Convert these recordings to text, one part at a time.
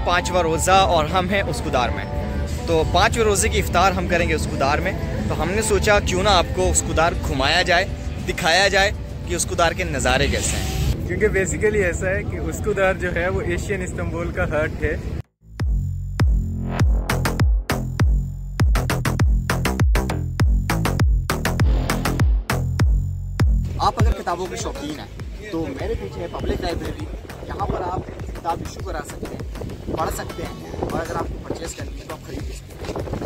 5वां रोज़ा और हम हैं उस्कुदार में। तो 5वें रोज़े की इफ्तार हम करेंगे उस्कुदार में। तो हमने सोचा क्यों ना आपको उस्कुदार घुमाया जाए, दिखाया जाए कि उस्कुदार के नज़ारे कैसे हैं। क्योंकि बेसिकली ऐसा है कि उस्कुदार जो है वो एशियन इस्तांबुल का हार्ट है। आप अगर किताबों के शौकीन हैं तो मेरे पीछे है पब्लिक लाइब्रेरी। यहाँ पर आप किताब इशू करा सकते हैं, पढ़ सकते हैं, और अगर आपको परचेज़ करनी है तो आप खरीद सकते हैं।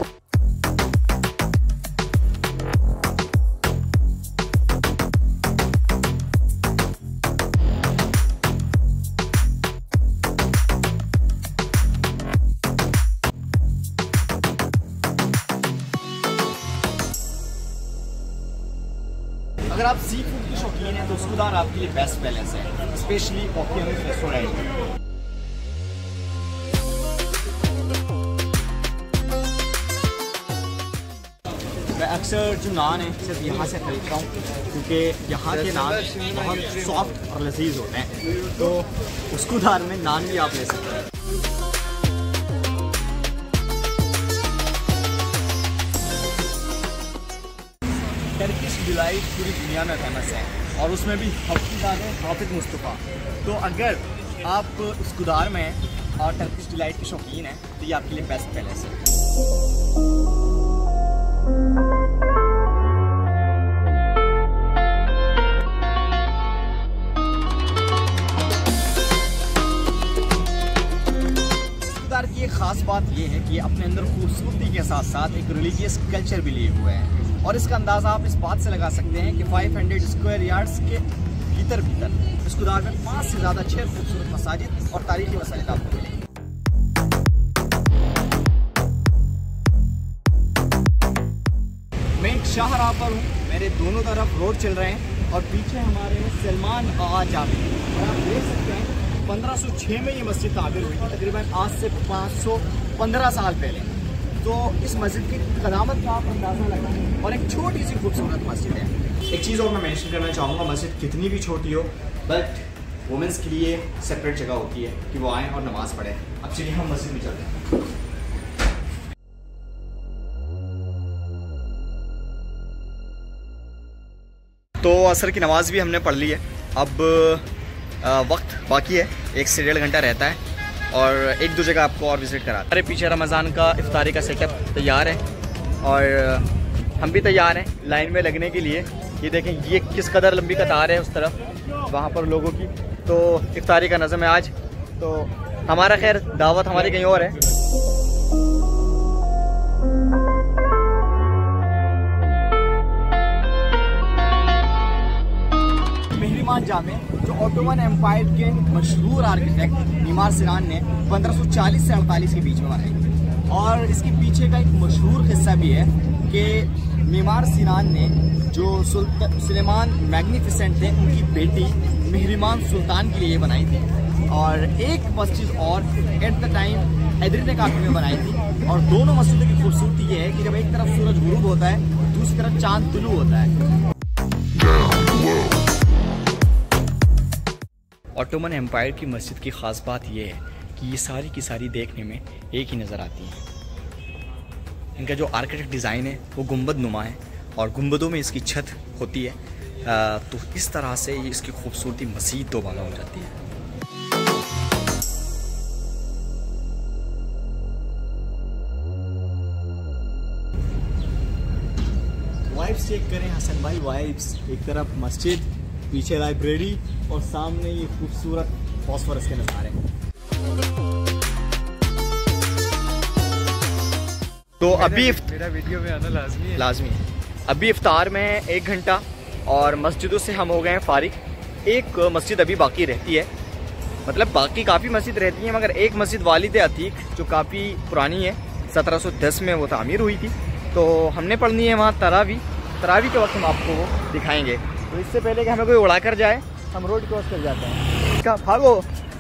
अगर आप सी फूड की शौकीन हैं तो उस्कुदार आपके लिए बेस्ट पैलेस है, स्पेशली ओकेयनस रेस्टोरेंट। मैं अक्सर जो नान है सिर्फ यहाँ से खरीदता हूँ क्योंकि यहाँ के नान बहुत सॉफ्ट और लजीज होते हैं। तो उस्कुदार में नान भी आप ले सकते हैं। टर्किश डिलाइट पूरी दुनिया में फेमस है और उसमें भी हाफिज मुस्तफ़ा। तो अगर आप उस्कुदार में हैं और टर्किश डिलाइट के शौकीन हैं तो ये आपके लिए बेस्ट पैलेस है। उस्कुदार की एक ख़ास बात ये है कि अपने अंदर खूबसूरती के साथ साथ एक रिलीजियस कल्चर भी लिए हुए हैं। और इसका अंदाज़ा आप इस बात से लगा सकते हैं कि 500 स्क्वायर यार्ड्स के भीतर उस्कुदार में 5 से ज़्यादा 6 खूबसूरत मसाजिद और तारीखी मसाजिद आपको मिलेंगे। मैं एक शाहराह पर हूँ, मेरे दोनों तरफ रोड चल रहे हैं और पीछे हमारे सलमान आगा जामे। और आप देख सकते हैं 1506 में ये मस्जिद तामीर हुई थी, तकरीबन आज से 515 साल पहले। तो इस मस्जिद की कदामत का आप अंदाज़ा लगाएं और एक छोटी सी खूबसूरत मस्जिद है। एक चीज़ और मैं मेंशन करना चाहूँगा, मस्जिद कितनी भी छोटी हो बट वुमेंस के लिए सेपरेट जगह होती है कि वो आएँ और नमाज़ पढ़ें। अब चलिए हम मस्जिद में चलते हैं। तो असर की नमाज़ भी हमने पढ़ ली है। अब वक्त बाकी है, 1 से 1.5 घंटा रहता है और 1-2 जगह आपको और विज़िट करा। हमारे पीछे रमज़ान का इफ्तारी का सेटअप तैयार है और हम भी तैयार हैं लाइन में लगने के लिए। ये देखें ये किस कदर लंबी कतार है उस तरफ, वहाँ पर लोगों की। तो इफ्तारी का नज़म है आज। तो हमारा खैर दावत हमारी कहीं और है। मेहरीमान जामे जो ऑटोमन एम्पायर के मशहूर आर्किटेक्ट मीमार सिनान ने 1540 से 48 के बीच में बनाई। और इसके पीछे का एक मशहूर किस्सा भी है कि मीमार सिनान ने जो सुलेमान मैग्निफिसेंट थे उनकी बेटी मेहरीमान सुल्तान के लिए बनाई थी। और एक मस्जिद और एट द टाइम एदरिन काफी में बनाई थी। और दोनों मस्जिदों की खूबसूरती ये है कि जब एक तरफ सूरज गुरूब होता है दूसरी तरफ चांद तुलू होता है। ऑटोमन एम्पायर की मस्जिद की ख़ास बात यह है कि ये सारी की सारी देखने में एक ही नज़र आती हैं। इनका जो आर्किटेक्ट डिज़ाइन है वो गुंबद नुमा है और गुंबदों में इसकी छत होती है। तो इस तरह से ये इसकी खूबसूरती मज़ीद दोबारा हो जाती है। वाइब्स चेक करें हसन भाई, वाइब्स। एक तरफ मस्जिद, पीछे लाइब्रेरी और सामने ये खूबसूरत फॉस्फोरस के नज़ारे। तो अभी मेरा वीडियो में आना लाजमी है। अभी इफ्तार में है 1 घंटा और मस्जिदों से हम हो गए हैं फारिग। एक मस्जिद अभी बाकी रहती है, मतलब बाकी काफ़ी मस्जिद रहती हैं मगर एक मस्जिद वालिद अतीक जो काफ़ी पुरानी है, 1710 में वो तामीर हुई थी। तो हमने पढ़नी है वहाँ तरावी के वक्त हम आपको वो दिखाएंगे। तो इससे पहले कि हमें कोई उड़ा कर जाए हम रोड क्रॉस कर जाते हैं। क्या भागो।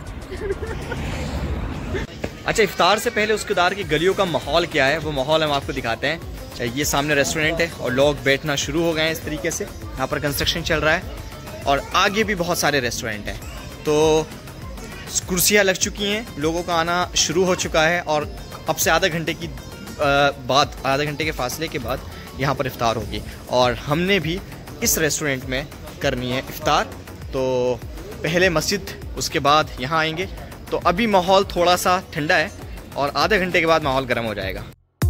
अच्छा, इफ्तार से पहले उस्कुदार की गलियों का माहौल क्या है वो माहौल हम आपको दिखाते हैं। ये सामने रेस्टोरेंट है और लोग बैठना शुरू हो गए हैं इस तरीके से। यहाँ पर कंस्ट्रक्शन चल रहा है और आगे भी बहुत सारे रेस्टोरेंट हैं। तो कुर्सियाँ लग चुकी हैं, लोगों का आना शुरू हो चुका है और अब से आधे घंटे के फासले के बाद यहाँ पर इफ्तार होगी। और हमने भी इस रेस्टोरेंट में करनी है इफ्तार, तो पहले मस्जिद उसके बाद यहाँ आएंगे। तो अभी माहौल थोड़ा सा ठंडा है और आधे घंटे के बाद माहौल गर्म हो जाएगा।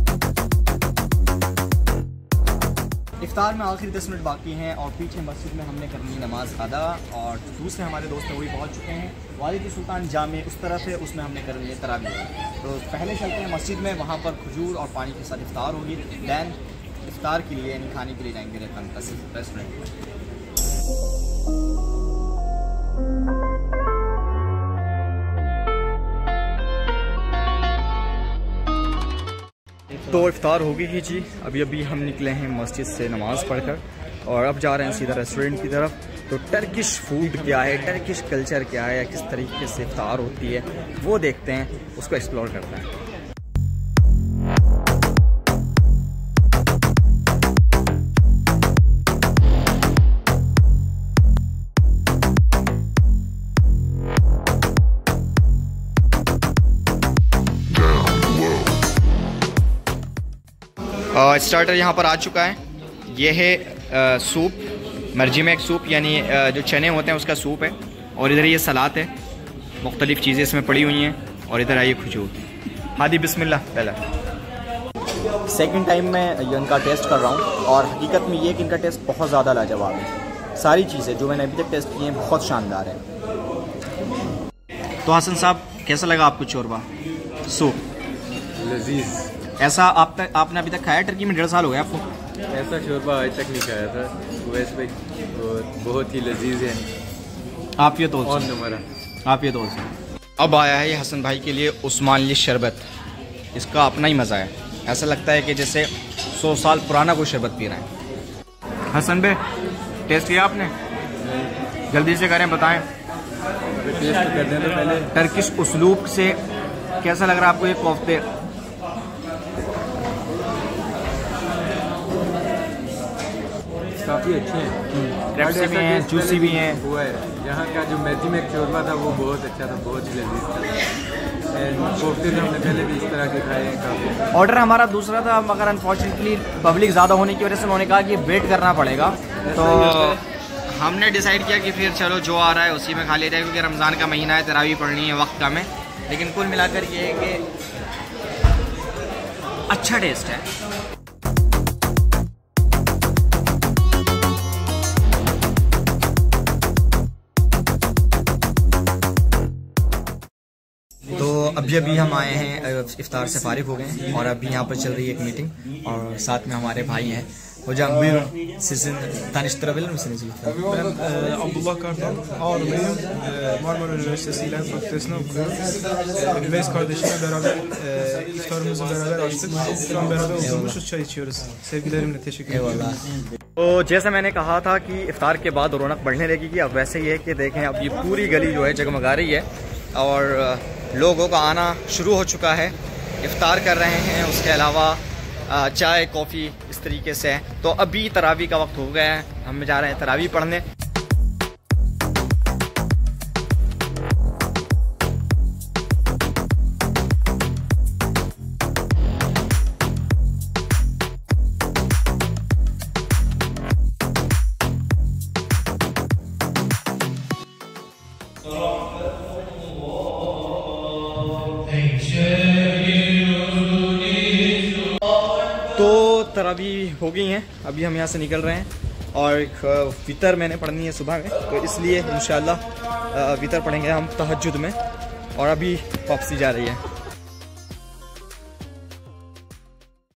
इफ्तार में आखिरी 10 मिनट बाकी हैं और पीछे मस्जिद में हमने करनी नमाज अदा और दूसरे हमारे दोस्त हैं वो भी पहुँच चुके हैं। वालिद सुल्तान जामे उस तरफ है, उसमें हमने करनी है तरावीह। तो पहले चलते हैं मस्जिद में, वहाँ पर खजूर और पानी के साथ इफ्तार होगी। दैन इफ्तार के लिए यानी खाने के लिए जाएंगे रेस्टोरेंट में। तो इफ्तार हो गई जी। अभी हम निकले हैं मस्जिद से नमाज़ पढ़कर और अब जा रहे हैं सीधा रेस्टोरेंट की तरफ। तो टर्किश फूड क्या है, टर्किश कल्चर क्या है, किस तरीके से इफ्तार होती है वो देखते हैं, उसको एक्सप्लोर करते हैं। स्टार्टर यहाँ पर आ चुका है। ये है सूप, मर्जिमेक सूप यानी जो चने होते हैं उसका सूप है। और इधर ये सलाद है, मुख्तलिफ़ चीज़ें इसमें पड़ी हुई हैं। और इधर आइए खजूर। हादी बिस्मिल्लाह। पहला सेकंड टाइम मैं ये इनका टेस्ट कर रहा हूँ और हकीकत में ये कि इनका टेस्ट बहुत ज़्यादा लाजवाब है। सारी चीज़ें जो मैंने अभी तक टेस्ट की हैं बहुत शानदार है। तो हसन साहब कैसा लगा आपको शोरबा सूप? लजीज। ऐसा आपने अभी तक खाया? टर्की में 1.5 साल हो गया आपको? ऐसा शोरबा आज तक नहीं खाया था। वैसे बहुत ही लजीज है। आप ये तो अब आया है ये हसन भाई के लिए उस्मानिया शरबत। इसका अपना ही मज़ा है, ऐसा लगता है कि जैसे 100 साल पुराना कोई शरबत पी रहे हैं। हसन भाई टेस्ट किया आपने? जल्दी से करें, बताएं। टेस्ट कर दें तो पहले टर्किश उसलूब से कैसा लग रहा है आपको ये कोफ्ते? काफ़ी अच्छे हैं, क्रिस्पी भी हैं, जूसी भी हैं। वो है यहाँ का जो मर्जिमेक शोरबा था वो बहुत अच्छा था, बहुत ही लजीज था। कोफ्ते जो हमने पहले भी इस तरह के खाए हैं काफ़ी। ऑर्डर हमारा दूसरा था मगर अनफॉर्चुनेटली पब्लिक ज़्यादा होने की वजह से उन्होंने कहा कि वेट करना पड़ेगा। तो हमने डिसाइड किया कि फिर चलो जो आ रहा है उसी में खा लिया जाए, क्योंकि रमज़ान का महीना है, तरावी पढ़नी है, वक्त कम है। लेकिन कुल मिलाकर ये है कि अच्छा टेस्ट है। अभी हम आए हैं, इफ्तार से फारिग हो गए हैं और अभी यहाँ पर चल रही है एक मीटिंग और साथ में हमारे भाई हैं। Hocam buyurun, sizin tanıştırabilir misiniz lütfen? Ben Abdullah Kartal, Ağrılıyım. Marmara Üniversitesi İlahiyat Fakültesi'ne okuyorum. Üveys kardeşimle beraber iftarımızı beraber açtık. Şu an beraber oturmuşuz, çay içiyoruz. Sevgilerimle teşekkür ederim. तो जैसा मैंने कहा था कि इफ्तार के बाद रौनक बढ़ने लगेगी, अब वैसे ही है कि देखें अब ये पूरी गली जो है जगमगा रही है और लोगों का आना शुरू हो चुका है, इफ्तार कर रहे हैं। उसके अलावा चाय कॉफ़ी इस तरीके से है। तो अभी तरावी का वक्त हो गया है, हम जा रहे हैं तरावी पढ़ने। तो तरावी हो गई हैं, अभी हम यहाँ से निकल रहे हैं और वितर मैंने पढ़नी है सुबह में, तो इसलिए इंशाल्लाह वितर पढ़ेंगे हम तहज्जुद में और अभी वापसी जा रही है।